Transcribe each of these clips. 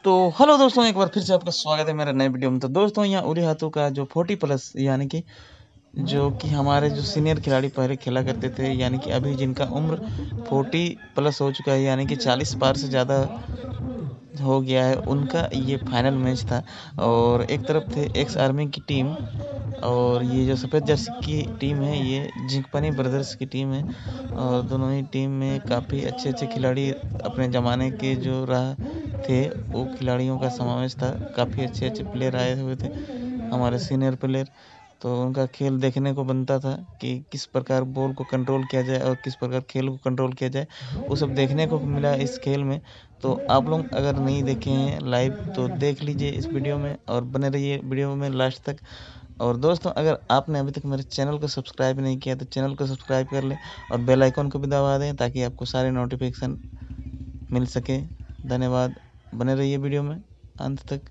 तो हेलो दोस्तों, एक बार फिर से आपका स्वागत है मेरे नए वीडियो में। तो दोस्तों, यहाँ उरी हाथों का जो 40+ यानी कि जो कि हमारे जो सीनियर खिलाड़ी पहले खेला करते थे, यानी कि अभी जिनका उम्र 40+ हो चुका है, यानी कि 40 पार से ज़्यादा हो गया है, उनका ये फाइनल मैच था। और एक तरफ थे एक्स आर्मी की टीम, और ये जो सफ़ेद जर्सी की टीम है ये जिंकपनी ब्रदर्स की टीम है। और दोनों ही टीम में काफ़ी अच्छे खिलाड़ी अपने ज़माने के जो रहा थे, वो खिलाड़ियों का समावेश था। काफ़ी अच्छे प्लेयर आए हुए थे, हमारे सीनियर प्लेयर। तो उनका खेल देखने को बनता था कि किस प्रकार बॉल को कंट्रोल किया जाए और किस प्रकार खेल को कंट्रोल किया जाए, वो सब देखने को मिला इस खेल में। तो आप लोग अगर नहीं देखे हैं लाइव तो देख लीजिए इस वीडियो में और बने रहिए वीडियो में लास्ट तक। और दोस्तों, अगर आपने अभी तक मेरे चैनल को सब्सक्राइब नहीं किया तो चैनल को सब्सक्राइब कर लें और बेल आइकन को भी दबा दें ताकि आपको सारे नोटिफिकेशन मिल सके। धन्यवाद, बने रहिए वीडियो में अंत तक।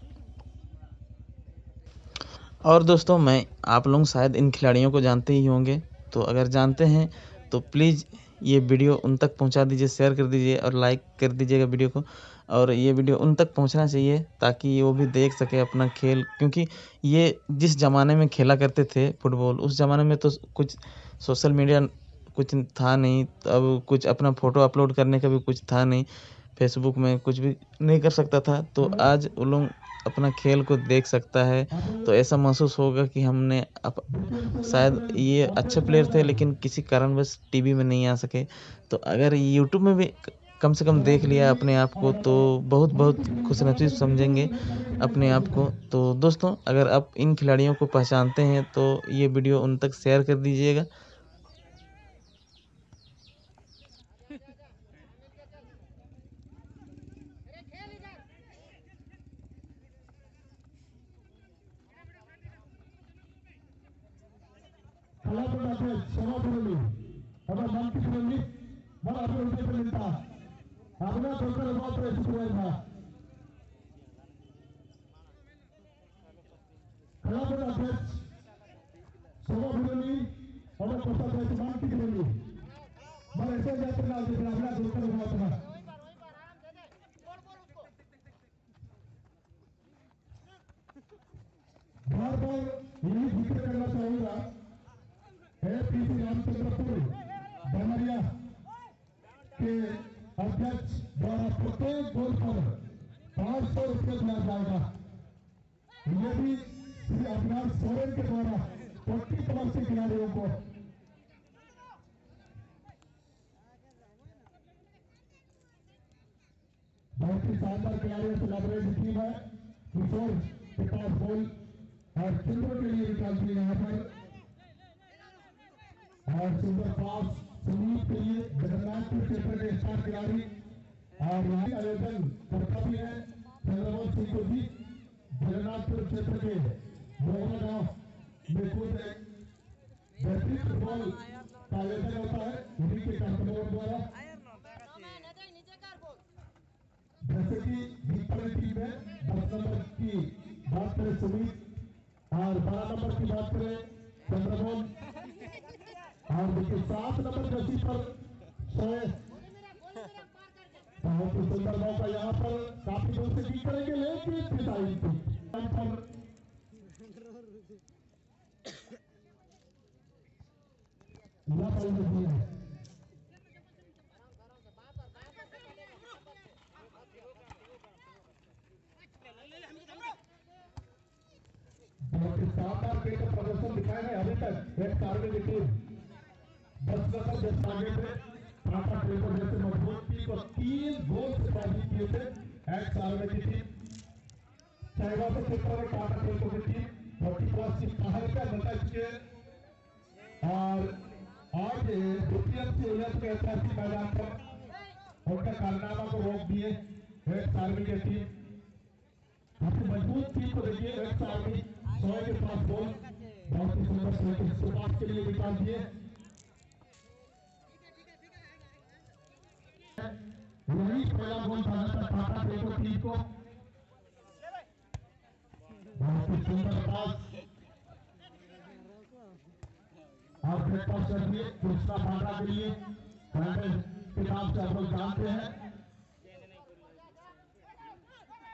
और दोस्तों, मैं आप लोग शायद इन खिलाड़ियों को जानते ही होंगे, तो अगर जानते हैं तो प्लीज़ ये वीडियो उन तक पहुंचा दीजिए, शेयर कर दीजिए और लाइक कर दीजिएगा वीडियो को। और ये वीडियो उन तक पहुंचना चाहिए ताकि वो भी देख सके अपना खेल, क्योंकि ये जिस ज़माने में खेला करते थे फुटबॉल, उस ज़माने में तो कुछ सोशल मीडिया कुछ था नहीं, अब कुछ अपना फ़ोटो अपलोड करने का भी कुछ था नहीं, फेसबुक में कुछ भी नहीं कर सकता था। तो आज वो लोग अपना खेल को देख सकता है, तो ऐसा महसूस होगा कि हमने शायद ये अच्छे प्लेयर थे लेकिन किसी कारणवश टीवी में नहीं आ सके। तो अगर यूट्यूब में भी कम से कम देख लिया अपने आप को तो बहुत बहुत खुशनसीब समझेंगे अपने आप को। तो दोस्तों, अगर आप इन खिलाड़ियों को पहचानते हैं तो ये वीडियो उन तक शेयर कर दीजिएगा। बार बार यही जिक्र करना चाहूंगा, पीसी रामचंद्रपुर डमरिया के अध्यक्ष द्वारा प्रत्येक गोल पर 500 रुपये दिया जाएगा। ये भी श्री अविनाश सोरेन के द्वारा 40+ के खिलाड़ियों को बहुत ही शानदार खिलाड़ियों से लग रही टीम है। किशोर के पास बॉल और चिंद्र के लिए निकालती है यहाँ पर, और सुंदर पास सुनील के लिए जगन्नाथपुर क्षेत्र के स्टार खिलाड़ी। और यहाँ आयोजन करता भी है चंद्रमोहन सिंह को भी जगन्नाथपुर क्षेत्र के मोहना गांव में खुद बेहतरीन फुटबॉल का आयोजन होता है उन्हीं के कंपनियों द्वारा। जैसे कि दीपक टीम है 10 नंबर की बात करें सुमित, और 12 नंबर की बात करें चंद्रमोहन, और देखिए 7 नंबर जर्सी पर सोए। बहुत ही सुंदर मौका यहाँ पर, काफी दूर से जीत करेंगे लेकिन पिटाई थी पर बहुत ही शानदार खेल का प्रदर्शन दिखाया है अभी तक एक कार्य की टीम 10 नंबर जैसे आगे थे टाटा ट्रेडर जैसे मजबूत टीम को 3 गोल से पराजित किए थे एक्स आर्मी की टीम। चाइवा से क्षेत्र में टाटा ट्रेडर की टीम 40+ की बाहर का नतज के, और आज द्वितीय यूनियन के ऐतिहासिक मैदान पर उनका कारनामा को रोक दिए एक्स आर्मी की टीम। काफी मजबूत टीम को देखिए एक्स आर्मी सोए के पास बॉल बहुत ही सुंदर से शुरुआत के लिए निकाल दिए। वही पहला गोल डाला था टाटा ट्रेडर टीम को, बहुत ही सुंदर पास और ब्रेकफास्ट कर दिए कृष्णा भांडा के लिए के नाम से आप लोग जानते हैं।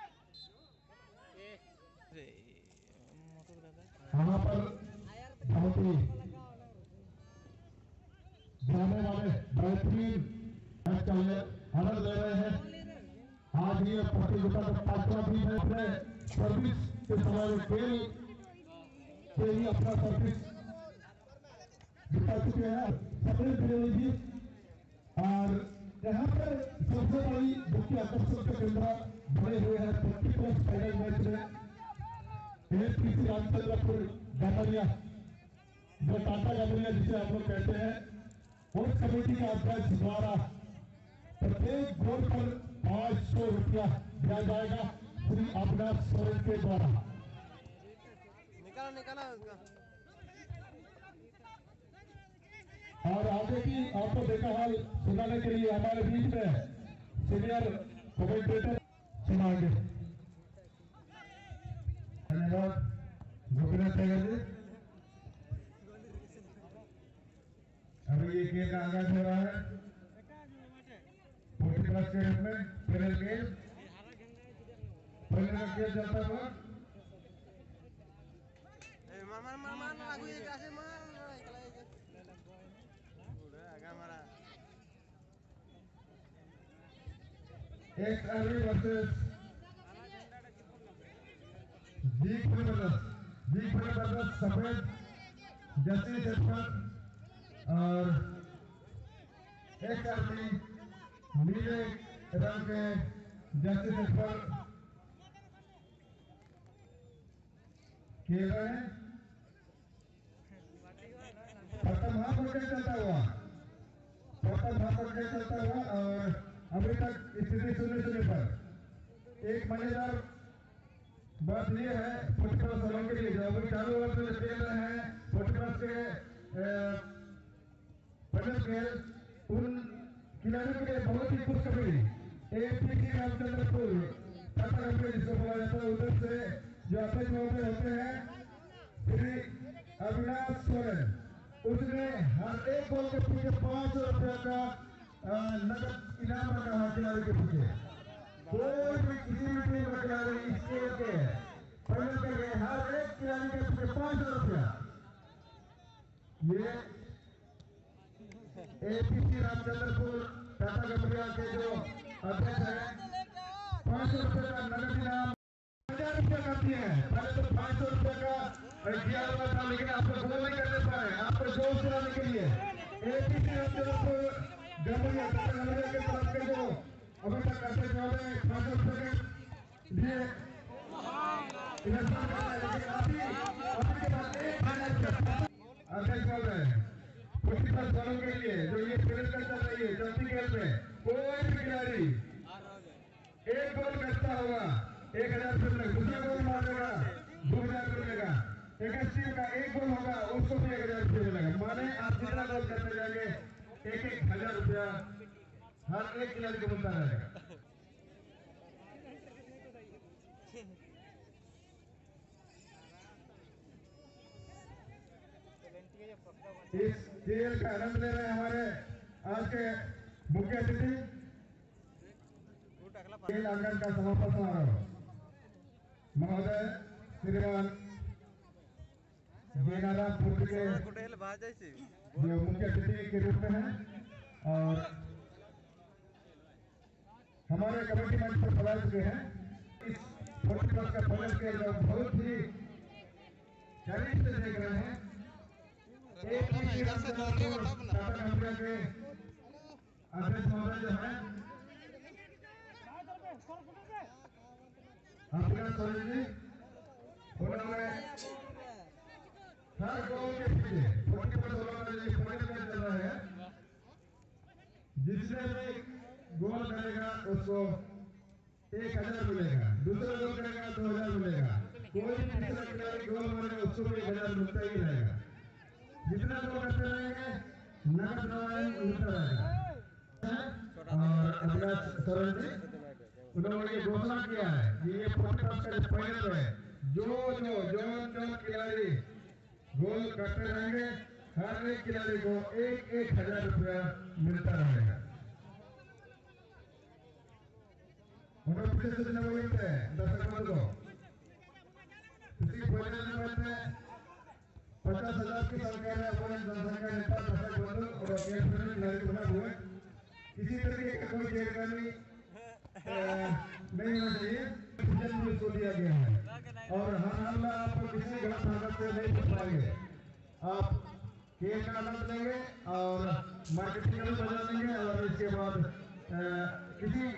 यहाँ पर बहुत ही जाने वाले बेहतरीन मैच का आनंद ले रहे हैं। आज ये प्रतियोगिता का 5वां दिन है। अपने सर्विस के समय में खेल से ही अपना सर्विस दिखा चुके हैं समीर त्रिवेदी जी। और यहाँ पर सबसे बड़ी मुख्य आकर्षण के केंद्र बने हुए हैं 40+ फाइनल मैच में AFPC रामचंद्रपुर गमरिया, जो टाटा गमरिया जिसे आप लोग कहते हैं, उस कमेटी के अध्यक्ष द्वारा प्रत्येक गोल पर 500 रुपया दिया जाएगा श्री अविनाश सोरेन के द्वारा। निकाला उसका। और आगे की आपको देखा हाल सुनाने के लिए हमारे बीच में सीनियर कमेंटेटर सुनाएंगे। धन्यवाद गोपीनाथ टाइगर जी। अभी ये खेल का आगाज हो रहा है 40+ के रूप में फाइनल खेल चलता हुआ। मार लागू ये कैसे मार निकला ये उड़ा आगा मारा एक आर्मी वर्सेस जी ब्रदर्स सफेद जस्टिस शेखर और एक आर्मी नीले रंग के जस्टिस शेखर खेल रहे हैं। प्रथम हाथ पकड़ चलता हुआ और अभी तक स्थिति 0-0 पर। एक मजेदार बात यह है 40+ सालों के लिए जो अभी चालू ओवर में खेल रहे हैं 40+ के फाइनल खेल, उन खिलाड़ियों के लिए बहुत ही खुशखबरी। AFPC रामचंद्रपुर टाटा कंपनी जिसको बोला जाता है, उधर से जो अध्यक्ष महोदय होते हैं श्री अविनाश सोरेन, उसने हर एक गोल के पीछे 500 रुपया का नगद इनाम रखा है खिलाड़ी के पीछे। कोई भी किसी भी टीम का खिलाड़ी इस खेल के फाइनल के लिए हर एक खिलाड़ी के पीछे 500 रुपया। ये AFPC रामचंद्रपुर टाटा गमरिया के जो अध्यक्ष है 500 रुपये का नगद इनाम 1000 रुपया करती है। पहले तो 500 रुपये का दिया हुआ था, लेकिन आप लोग गोल नहीं करने पाए। आपको जोश दिलाने के लिए AFPC रामचंद्रपुर गमरिया टाटा गमरिया के तरफ के जो अभी तक अध्यक्ष महोदय 500 रुपये के लिए इन्वेस्टमेंट कर रहे हैं, लेकिन अभी के बाद अध्यक्ष महोदय 40+ सालों के लिए जो ये खेल चल रही है चलती खेल में, कोई भी खिलाड़ी एक गोल करता होगा 1000 रुपये मिलेगा, दूसरा गोल मारेगा 2000 रुपये मिलेगा, एक टीम का एक गोल होगा उसको भी 1000 रुपये मिलेगा। माने आप जितना गोल करते जाएंगे 1000 रुपया हर एक खिलाड़ी को मिलता रहेगा। इस खेल का आनंद ले रहे हैं हमारे आज के मुख्य अतिथि। खेल आंगन का समापन समारोह महोदय श्रीमान जयनारायण पूर्व के जो मुख्य अतिथि के रूप में हैं और हमारे कमेटी मंच पर पधार चुके हैं। इस 40+ का फाइनल खेल बहुत ही करीब से देख रहे हैं। AFPC रामचंद्रपुर टाटा गमरिया के अध्यक्ष महोदय जो है अविनाश सोरेन जी, उन्होंने हर गोल के पीछे 40+ का जो फाइनल मैच चल रहा है, जिसने भी गोल करेगा उसको 1000 मिलेगा, दूसरा गोल करेगा 2000 मिलेगा, कोई भी तीसरा खिलाड़ी गोल मारेगा उसको भी 1000 मिलता ही रहेगा। जितना गोल करते रहेंगे नगद इनाम मिलता रहेगा। और अविनाश सोरेन जी उन्होंने ये घोषणा किया है कि ये 40+ का जो फाइनल है, जो खिलाड़ी गोल करते रहेंगे हर एक खिलाड़ी को 1000 रुपया मिलता रहेगा। उन्होंने पीछे से नंबर दर्शकों को पहले दिन में 50,000 की संख्या में अपने जनसंख्या नेता दर्शक बंधु और अपने खिलाड़ी बना हुए किसी तरीके का कोई छेड़खानी नहीं होना चाहिए। पुलिस को दिया गया है और हर हमला आपको किसी गलत हरकत से नहीं कर पाएंगे। आप खेल का आनंद लेंगे और मार्केटिंग का भी बजा लेंगे और इसके बाद किसी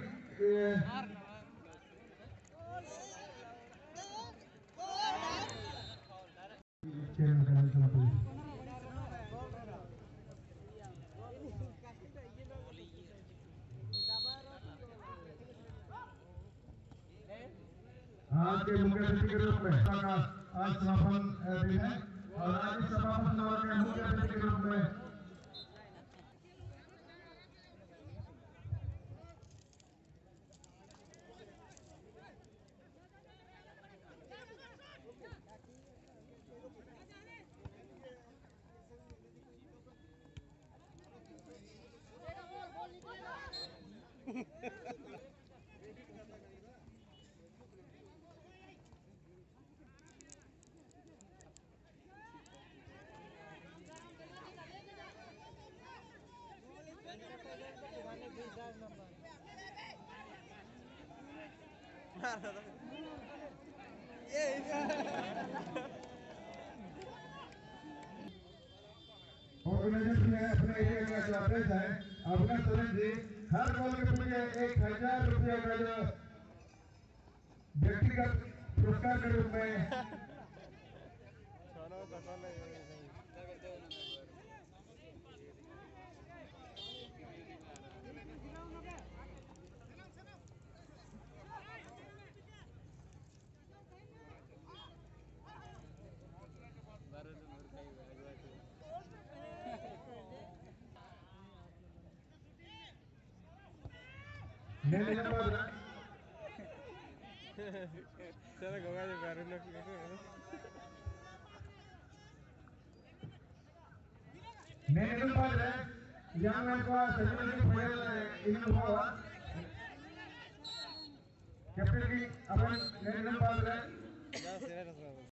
आज के मुख्य अतिथि के रूप में आज समापन दिन है और आज इस समापन समारोह के मुख्य अतिथि के रूप में ऑर्गेनाइजेशन है अपने एरिया का जो एड्रेस है अपना सुरेश जी हर गोल के पीछे 1,000 रुपये का जो व्यक्तिगत पुरस्कार के रूप में Nenu padre, yang apa sebenarnya file ini bawa, captain ki apa nenu padre?